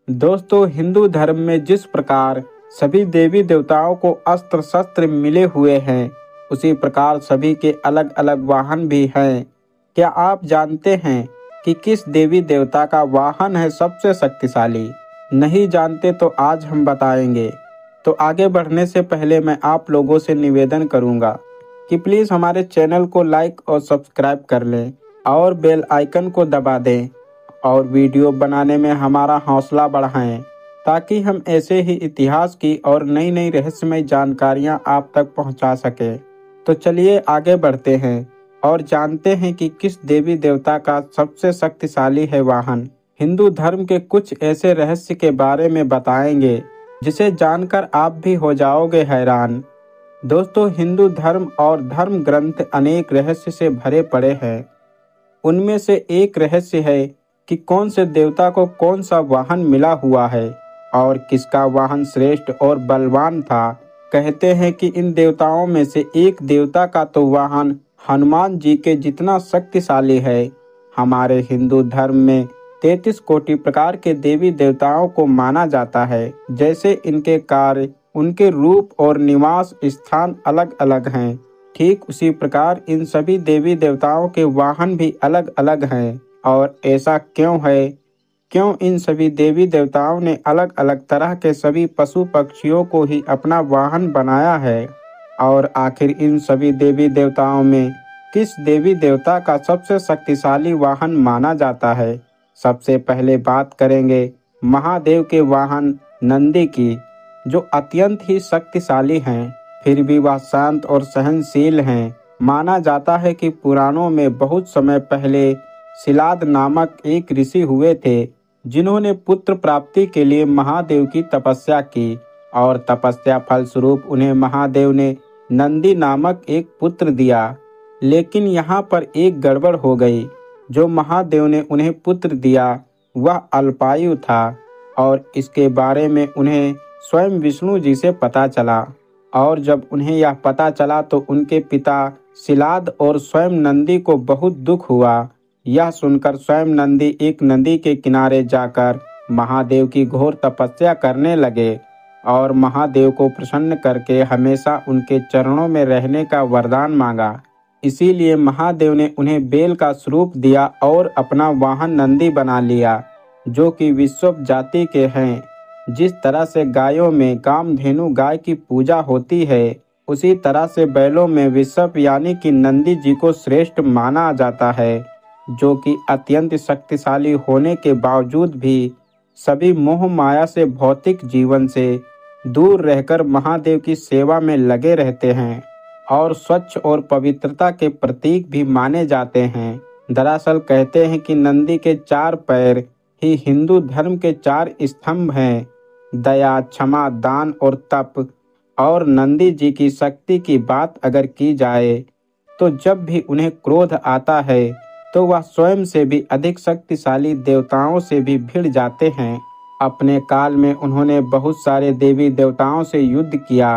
दोस्तों, हिंदू धर्म में जिस प्रकार सभी देवी देवताओं को अस्त्र शस्त्र मिले हुए हैं, उसी प्रकार सभी के अलग अलग वाहन भी हैं। क्या आप जानते हैं कि किस देवी देवता का वाहन है सबसे शक्तिशाली? नहीं जानते तो आज हम बताएंगे। तो आगे बढ़ने से पहले मैं आप लोगों से निवेदन करूंगा कि प्लीज़ हमारे चैनल को लाइक और सब्सक्राइब कर लें और बेल आइकन को दबा दें और वीडियो बनाने में हमारा हौसला बढ़ाएं, ताकि हम ऐसे ही इतिहास की और नई नई रहस्यमय जानकारियां आप तक पहुंचा सकें। तो चलिए आगे बढ़ते हैं और जानते हैं कि किस देवी देवता का सबसे शक्तिशाली है वाहन। हिंदू धर्म के कुछ ऐसे रहस्य के बारे में बताएंगे जिसे जानकर आप भी हो जाओगे हैरान। दोस्तों, हिंदू धर्म और धर्म ग्रंथ अनेक रहस्य से भरे पड़े हैं। उनमें से एक रहस्य है कि कौन से देवता को कौन सा वाहन मिला हुआ है और किसका वाहन श्रेष्ठ और बलवान था। कहते हैं कि इन देवताओं में से एक देवता का तो वाहन हनुमान जी के जितना शक्तिशाली है। हमारे हिंदू धर्म में 33 कोटि प्रकार के देवी देवताओं को माना जाता है। जैसे इनके कार्य, उनके रूप और निवास स्थान अलग अलग हैं, ठीक उसी प्रकार इन सभी देवी देवताओं के वाहन भी अलग अलग हैं। और ऐसा क्यों है? क्यों इन सभी देवी देवताओं ने अलग अलग तरह के सभी पशु पक्षियों को ही अपना वाहन बनाया है? और आखिर इन सभी देवी देवताओं में किस देवी देवता का सबसे शक्तिशाली वाहन माना जाता है? सबसे पहले बात करेंगे महादेव के वाहन नंदी की, जो अत्यंत ही शक्तिशाली हैं। फिर भी वह शांत और सहनशील हैं। माना जाता है कि पुराणों में बहुत समय पहले शिलाद नामक एक ऋषि हुए थे, जिन्होंने पुत्र प्राप्ति के लिए महादेव की तपस्या की और तपस्या फलस्वरूप उन्हें महादेव ने नंदी नामक एक पुत्र दिया। लेकिन यहाँ पर एक गड़बड़ हो गई। जो महादेव ने उन्हें पुत्र दिया वह अल्पायु था और इसके बारे में उन्हें स्वयं विष्णु जी से पता चला। और जब उन्हें यह पता चला तो उनके पिता शिलाद और स्वयं नंदी को बहुत दुख हुआ। यह सुनकर स्वयं नंदी एक नदी के किनारे जाकर महादेव की घोर तपस्या करने लगे और महादेव को प्रसन्न करके हमेशा उनके चरणों में रहने का वरदान मांगा। इसीलिए महादेव ने उन्हें बेल का स्वरूप दिया और अपना वाहन नंदी बना लिया, जो कि विश्वप जाति के हैं। जिस तरह से गायों में कामधेनु गाय की पूजा होती है, उसी तरह से बैलों में विश्वप यानी कि नंदी जी को श्रेष्ठ माना जाता है, जो कि अत्यंत शक्तिशाली होने के बावजूद भी सभी मोह माया से भौतिक जीवन से दूर रहकर महादेव की सेवा में लगे रहते हैं और स्वच्छ और पवित्रता के प्रतीक भी माने जाते हैं। दरअसल कहते हैं कि नंदी के 4 पैर ही हिंदू धर्म के 4 स्तंभ हैं, दया, क्षमा, दान और तप। और नंदी जी की शक्ति की बात अगर की जाए तो जब भी उन्हें क्रोध आता है तो वह स्वयं से भी अधिक शक्तिशाली देवताओं से भी भिड़ जाते हैं। अपने काल में उन्होंने बहुत सारे देवी देवताओं से युद्ध किया,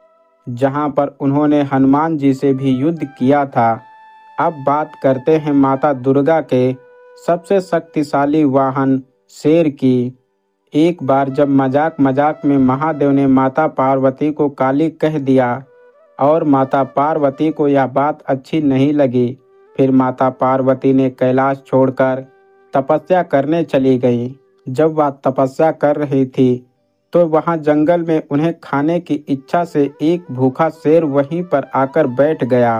जहां पर उन्होंने हनुमान जी से भी युद्ध किया था। अब बात करते हैं माता दुर्गा के सबसे शक्तिशाली वाहन शेर की। एक बार जब मजाक मजाक में महादेव ने माता पार्वती को काली कह दिया और माता पार्वती को यह बात अच्छी नहीं लगी। फिर माता पार्वती ने कैलाश छोड़कर तपस्या करने चली गई। जब वह तपस्या कर रही थी तो वहां जंगल में उन्हें खाने की इच्छा से एक भूखा शेर वहीं पर आकर बैठ गया।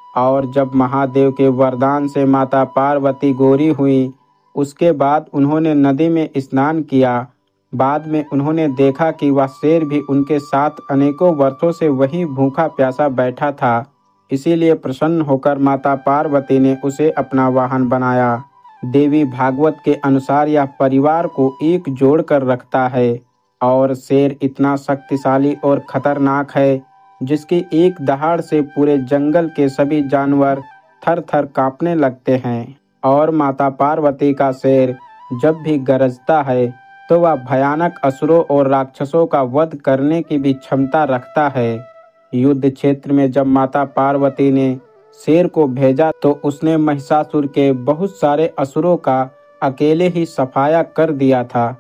और जब महादेव के वरदान से माता पार्वती गोरी हुई, उसके बाद उन्होंने नदी में स्नान किया। बाद में उन्होंने देखा कि वह शेर भी उनके साथ अनेकों वर्षों से वहीं भूखा प्यासा बैठा था। इसीलिए प्रसन्न होकर माता पार्वती ने उसे अपना वाहन बनाया। देवी भागवत के अनुसार यह परिवार को एक जोड़ कर रखता है और शेर इतना शक्तिशाली और खतरनाक है, जिसकी एक दहाड़ से पूरे जंगल के सभी जानवर थर थर कांपने लगते हैं। और माता पार्वती का शेर जब भी गरजता है तो वह भयानक असुरों और राक्षसों का वध करने की भी क्षमता रखता है। युद्ध क्षेत्र में जब माता पार्वती ने शेर को भेजा तो उसने महिषासुर के बहुत सारे असुरों का अकेले ही सफाया कर दिया था।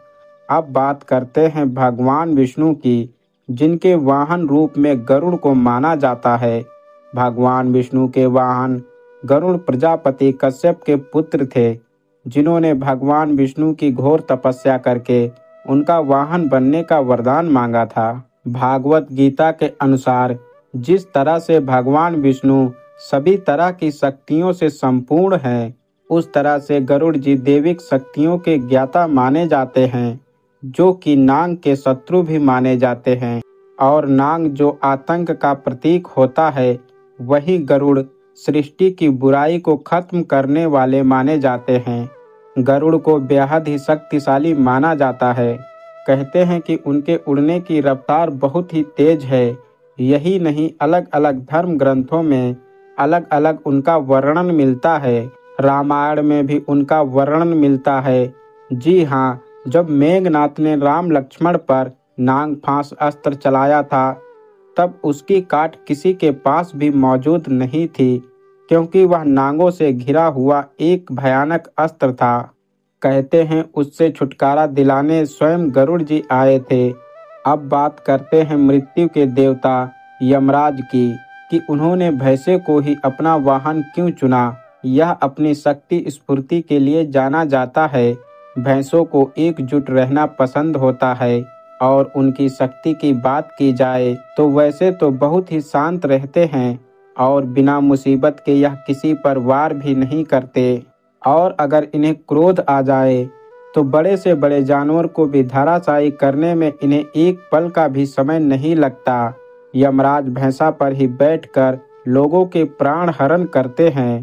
अब बात करते हैं भगवान विष्णु की, जिनके वाहन रूप में गरुड़ को माना जाता है। भगवान विष्णु के वाहन गरुड़ प्रजापति कश्यप के पुत्र थे, जिन्होंने भगवान विष्णु की घोर तपस्या करके उनका वाहन बनने का वरदान मांगा था। भागवत गीता के अनुसार जिस तरह से भगवान विष्णु सभी तरह की शक्तियों से संपूर्ण हैं, उस तरह से गरुड़ जी दैविक शक्तियों के ज्ञाता माने जाते हैं, जो कि नाग के शत्रु भी माने जाते हैं। और नाग जो आतंक का प्रतीक होता है, वही गरुड़ सृष्टि की बुराई को खत्म करने वाले माने जाते हैं। गरुड़ को बेहद ही शक्तिशाली माना जाता है। कहते हैं कि उनके उड़ने की रफ्तार बहुत ही तेज है। यही नहीं, अलग अलग धर्म ग्रंथों में अलग अलग उनका वर्णन मिलता है। रामायण में भी उनका वर्णन मिलता है। जी हाँ, जब मेघनाथ ने राम लक्ष्मण पर नाग फांस अस्त्र चलाया था, तब उसकी काट किसी के पास भी मौजूद नहीं थी, क्योंकि वह नागों से घिरा हुआ एक भयानक अस्त्र था। कहते हैं उससे छुटकारा दिलाने स्वयं गरुड़ जी आए थे। अब बात करते हैं मृत्यु के देवता यमराज की, कि उन्होंने भैंसे को ही अपना वाहन क्यों चुना। यह अपनी शक्ति स्फूर्ति के लिए जाना जाता है। भैंसों को एकजुट रहना पसंद होता है, और उनकी शक्ति की बात की जाए तो वैसे तो बहुत ही शांत रहते हैं, और बिना मुसीबत के यह किसी पर वार भी नहीं करते। और अगर इन्हें क्रोध आ जाए तो बड़े से बड़े जानवर को भी धराशायी करने में इन्हें एक पल का भी समय नहीं लगता। यमराज भैंसा पर ही बैठकर लोगों के प्राण हरण करते हैं,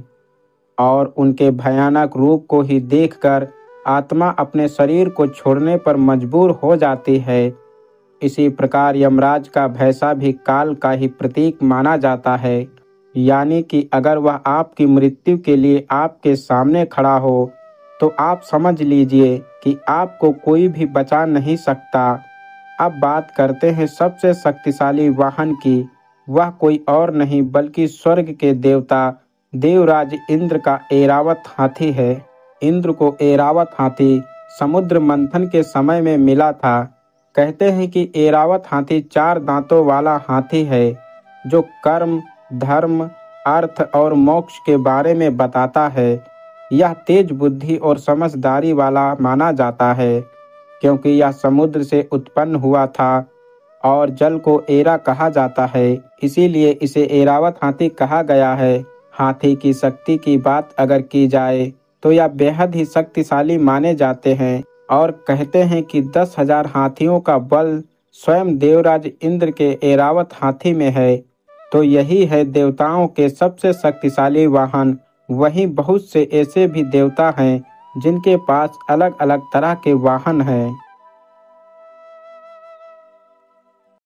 और उनके भयानक रूप को ही देखकर आत्मा अपने शरीर को छोड़ने पर मजबूर हो जाती है। इसी प्रकार यमराज का भैंसा भी काल का ही प्रतीक माना जाता है। यानी कि अगर वह आपकी मृत्यु के लिए आपके सामने खड़ा हो, तो आप समझ लीजिए कि आपको कोई भी बचा नहीं सकता। अब बात करते हैं सबसे शक्तिशाली वाहन की। वह कोई और नहीं बल्कि स्वर्ग के देवता देवराज इंद्र का ऐरावत हाथी है। इंद्र को ऐरावत हाथी समुद्र मंथन के समय में मिला था। कहते हैं कि ऐरावत हाथी 4 दांतों वाला हाथी है, जो कर्म, धर्म, अर्थ और मोक्ष के बारे में बताता है। यह तेज बुद्धि और समझदारी वाला माना जाता है, क्योंकि यह समुद्र से उत्पन्न हुआ था और जल को ऐरा कहा जाता है, इसीलिए इसे ऐरावत हाथी कहा गया है। हाथी की शक्ति की बात अगर की जाए तो यह बेहद ही शक्तिशाली माने जाते हैं, और कहते हैं कि 10,000 हाथियों का बल स्वयं देवराज इंद्र के ऐरावत हाथी में है। तो यही है देवताओं के सबसे शक्तिशाली वाहन। वहीं बहुत से ऐसे भी देवता हैं जिनके पास अलग अलग तरह के वाहन हैं।